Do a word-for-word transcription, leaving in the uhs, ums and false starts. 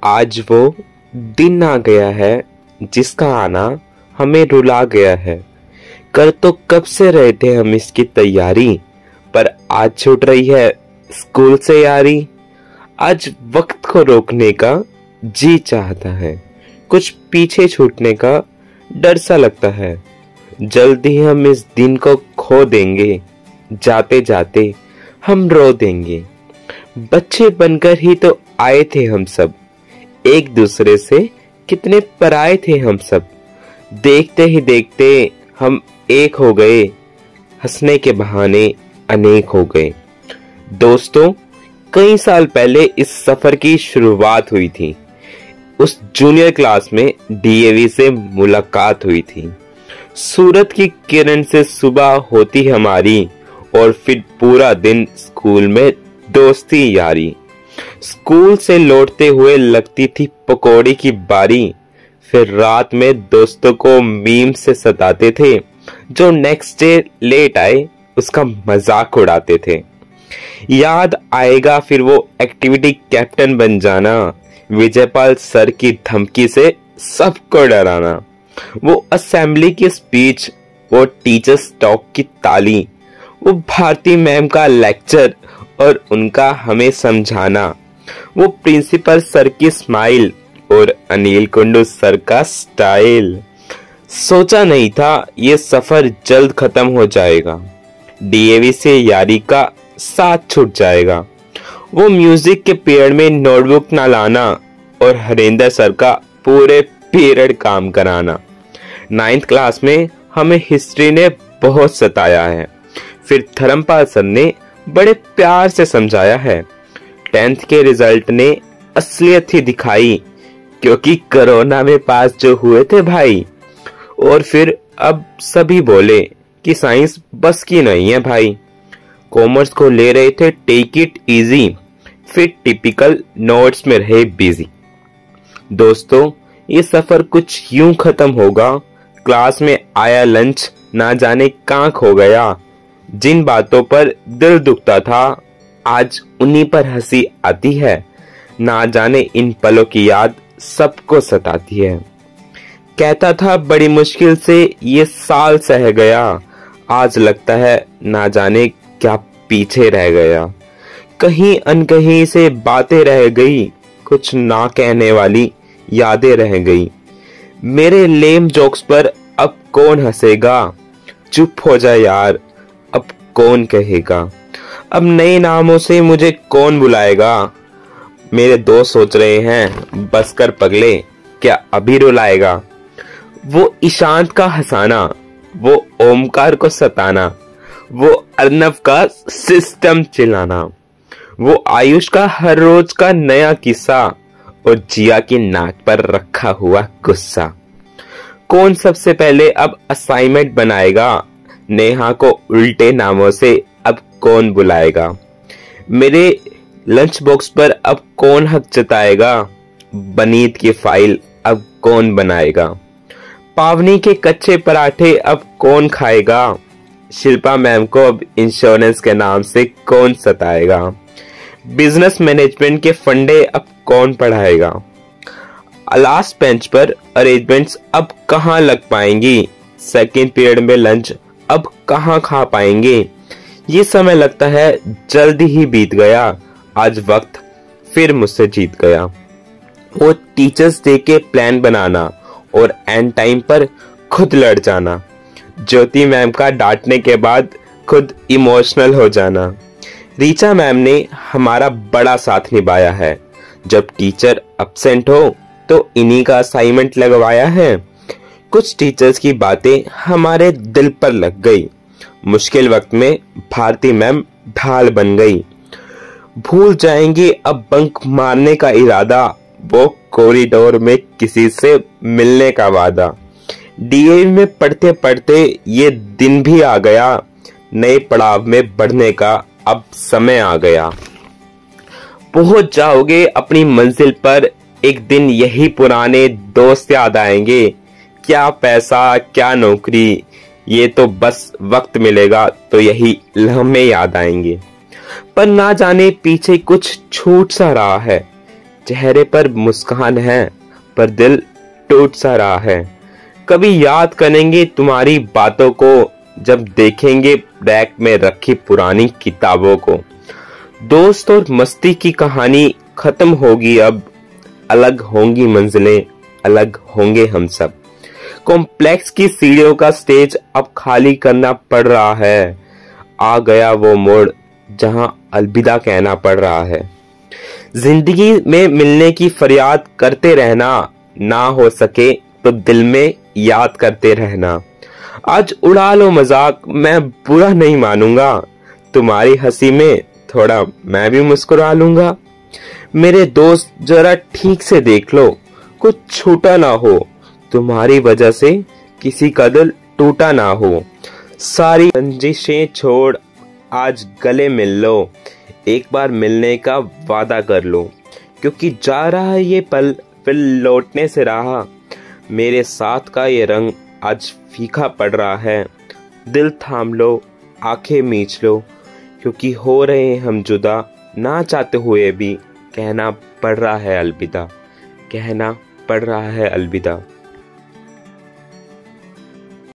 आज वो दिन आ गया है जिसका आना हमें रुला गया है। कर तो कब से रहे थे हम इसकी तैयारी, पर आज छूट रही है स्कूल से यारी। आज वक्त को रोकने का जी चाहता है, कुछ पीछे छूटने का डर सा लगता है। जल्दी हम इस दिन को खो देंगे, जाते जाते हम रो देंगे। बच्चे बनकर ही तो आए थे हम सब, एक दूसरे से कितने पराए थे हम सब। देखते ही देखते हम एक हो गए, हंसने के बहाने अनेक हो गए। दोस्तों, कई साल पहले इस सफर की शुरुआत हुई थी। उस जूनियर क्लास में डीएवी से मुलाकात हुई थी। सूरज की किरण से सुबह होती हमारी, और फिर पूरा दिन स्कूल में दोस्ती यारी। स्कूल से लौटते हुए लगती थी पकौड़ी की बारी। फिर रात में दोस्तों को मीम से सताते थे, जो नेक्स्ट डे लेट आए उसका मजाक उड़ाते थे। याद आएगा फिर वो एक्टिविटी कैप्टन बन जाना, विजयपाल सर की धमकी से सबको डराना, वो असेंबली की स्पीच, वो टीचर्स टॉक की ताली, वो भारती मैम का लेक्चर और उनका हमें समझाना, वो प्रिंसिपल सर की स्माइल और अनिल कुंडू सर का स्टाइल। सोचा नहीं था ये सफर जल्द खत्म हो जाएगा, डीएवी से यारी का साथ छूट जाएगा। वो म्यूजिक के पीरियड में नोटबुक ना लाना और हरेंद्र सर का पूरे पीरियड काम कराना। नाइन्थ क्लास में हमें हिस्ट्री ने बहुत सताया है, फिर धर्मपाल सर ने बड़े प्यार से समझाया है। टेंथ के रिजल्ट ने असलियत ही दिखाई, क्योंकि कोरोना में पास जो हुए थे भाई। और फिर अब सभी बोले कि साइंस बस की नहीं है भाई। कॉमर्स को ले रहे थे टेक इट इजी, फिर टिपिकल नोट्स में रहे बिजी। दोस्तों, ये सफर कुछ यूं खत्म होगा। क्लास में आया लंच ना जाने कहां खो गया। जिन बातों पर दिल दुखता था, आज उन्हीं पर हंसी आती है। ना जाने इन पलों की याद सबको सताती है। कहता था बड़ी मुश्किल से ये साल सह गया, आज लगता है ना जाने क्या पीछे रह गया। कहीं अनकहीं से बातें रह गई, कुछ ना कहने वाली यादें रह गई। मेरे लेम जोक्स पर अब कौन हंसेगा, चुप हो जा यार, अब कौन कहेगा। अब नए नामों से मुझे कौन बुलाएगा। मेरे दोस्त सोच रहे हैं बस कर पगले, क्या अभी रुलाएगा। वो ईशांत का हंसाना, वो ओमकार को सताना, वो अर्नव का सिस्टम चिल्लाना, वो आयुष का हर रोज का नया किस्सा, और जिया की नाक पर रखा हुआ गुस्सा। कौन सबसे पहले अब असाइनमेंट बनाएगा, नेहा को उल्टे नामों से अब कौन बुलाएगा। मेरे लंच बॉक्स पर अब कौन हक जताएगा, बनीत की फाइल अब कौन बनाएगा। पावनी के कच्चे पराठे अब कौन खाएगा, शिल्पा मैम को अब इंश्योरेंस के नाम से कौन सताएगा। बिजनेस मैनेजमेंट के फंडे अब कौन पढ़ाएगा। लास्ट बेंच पर अरेंजमेंट्स अब कहां लग पाएंगी, सेकेंड पीरियड में लंच अब कहां खा पाएंगे। ये समय लगता है जल्दी ही बीत गया, आज वक्त फिर मुझसे जीत गया। वो टीचर्स डे के प्लान बनाना और एंड टाइम पर खुद लड़ जाना, ज्योति मैम का डांटने के बाद खुद इमोशनल हो जाना। रीचा मैम ने हमारा बड़ा साथ निभाया है, जब टीचर एब्सेंट हो तो इन्हीं का असाइनमेंट लगवाया है। कुछ टीचर्स की बातें हमारे दिल पर लग गई, मुश्किल वक्त में भारती मैम ढाल बन गई। भूल जाएंगे अब बंक मारने का इरादा, वो कॉरिडोर में किसी से मिलने का वादा। डीएवी में पढ़ते पढ़ते ये दिन भी आ गया, नए पड़ाव में बढ़ने का अब समय आ गया। पहुंच जाओगे अपनी मंजिल पर, एक दिन यही पुराने दोस्त याद आएंगे। क्या पैसा क्या नौकरी, ये तो बस वक्त मिलेगा तो यही लम्हे याद आएंगे। पर ना जाने पीछे कुछ छूट सा रहा है, चेहरे पर मुस्कान है पर दिल टूट सा रहा है। कभी याद करेंगे तुम्हारी बातों को जब देखेंगे रैक में रखी पुरानी किताबों को। दोस्त और मस्ती की कहानी खत्म होगी अब, अलग होंगी मंजिलें, अलग होंगे हम सब। कॉम्प्लेक्स की सीढ़ियों का स्टेज अब खाली करना पड़ रहा है। आ गया वो मोड़ जहां अलविदा कहना पड़ रहा है। जिंदगी में मिलने की फरियाद करते रहना, ना हो सके तो दिल में याद करते रहना। आज उड़ा लो मजाक, मैं बुरा नहीं मानूंगा, तुम्हारी हंसी में थोड़ा मैं भी मुस्कुरा लूंगा। मेरे दोस्त जरा ठीक से देख लो, कुछ छूटा ना हो, तुम्हारी वजह से किसी का दिल टूटा ना हो। सारी रंजिशें छोड़ आज गले मिल लो, एक बार मिलने का वादा कर लो, क्योंकि जा रहा है ये पल फिर लौटने से रहा। मेरे साथ का ये रंग आज फीका पड़ रहा है। दिल थाम लो, आंखें मीच लो, क्योंकि हो रहे हैं हम जुदा, ना चाहते हुए भी कहना पड़ रहा है अलविदा, कहना पड़ रहा है अलविदा।